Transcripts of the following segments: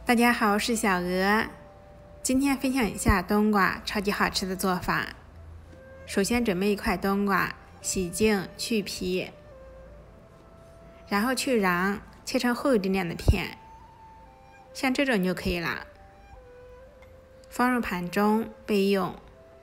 大家好，我是小鹅，今天分享一下冬瓜超级好吃的做法。首先准备一块冬瓜，洗净去皮，然后去瓤，切成厚一点点的片，像这种就可以了。放入盘中备用。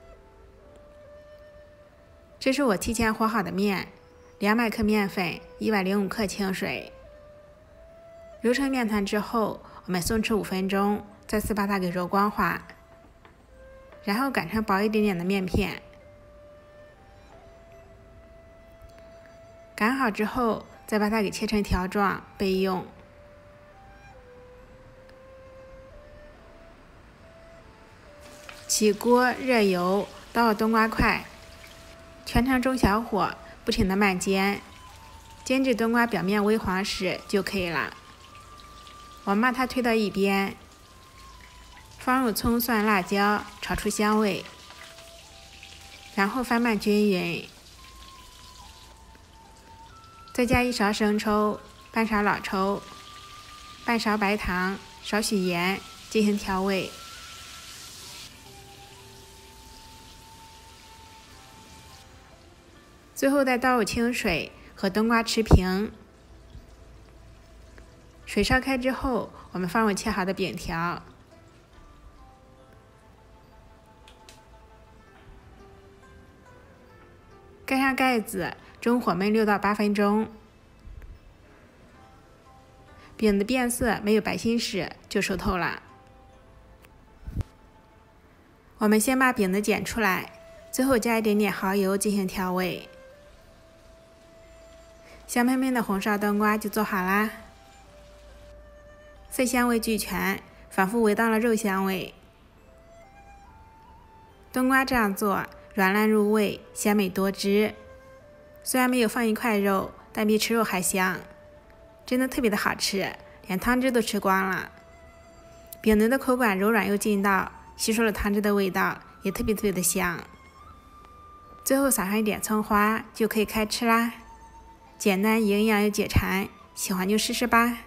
这是我提前和好的面，200克面粉，105克清水。揉成面团之后，我们松弛5分钟，再次把它给揉光滑，然后擀成薄一点点的面片。擀好之后，再把它给切成条状备用。起锅热油，倒入冬瓜块，全程中小火，不停的慢煎，煎至冬瓜表面微黄时就可以了。我们把它推到一边，放入葱蒜辣椒，炒出香味，然后翻拌均匀，再加1勺生抽，半勺老抽，半勺白糖，少许盐进行调味。最后再倒入清水和冬瓜持平。水烧开之后，我们放入切好的饼条，盖上盖子，中火焖6到8分钟。饼的变色没有白心时就熟透了。我们先把饼子剪出来，最后加一点点蚝油进行调味。香喷喷的红烧冬瓜就做好啦。色香味俱全，仿佛闻到了肉香味。冬瓜这样做软烂入味，鲜美多汁。虽然没有放一块肉，但比吃肉还香，真的特别的好吃，连汤汁都吃光了。饼子的口感柔软又劲道，吸收了汤汁的味道，也特别的香。最后撒上一点葱花，就可以开吃啦。简单营养又解馋，喜欢就试试吧。